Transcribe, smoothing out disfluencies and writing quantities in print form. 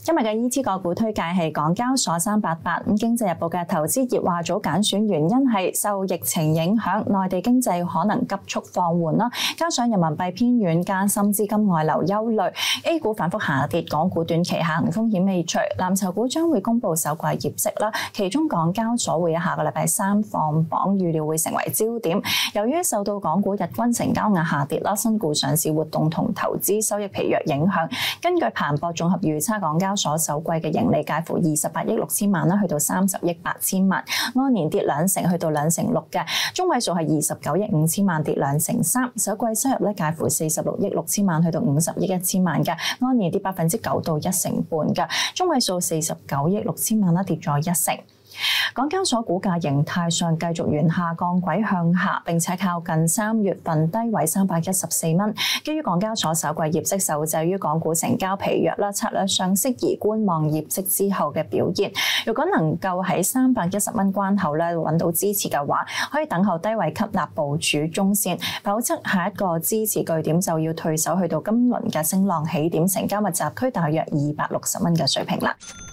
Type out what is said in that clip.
今日嘅 ET 個股推介係港交所388。咁經濟日報嘅投資熱話組揀選原因係受疫情影響，內地經濟可能急速放緩啦，加上人民幣偏軟，加深資金外流憂慮 ，A 股反覆下跌，港股短期下行風險未除。藍籌股將會公布首季業績啦，其中港交所會喺下個禮拜3放榜，預料會成為焦點。由於受到港股日均成交額下跌啦、新股上市活動同投資收益疲弱影響，根據彭博綜合預測，港交所首季嘅盈利介乎28億6千萬啦，去到30億8千萬，按年跌2%，去到2%6嘅，中位數係29億5千萬，跌2%3。首季收入咧介乎46億6千萬，去到50億1千萬嘅，按年跌9%到1成半嘅，中位數49億6千萬啦，跌咗1成。港交所股價形態上繼續沿下降軌向下，並且靠近3月份低位314蚊。基於港交所首季業績受制於港股成交疲弱啦，策略上適宜觀望業績之後嘅表現。如果能夠喺310蚊關口咧揾到支持嘅話，可以等候低位吸納部署中線，否則下一個支持據點就要退守去到今輪嘅升浪起點成交密集區大約260蚊嘅水平啦。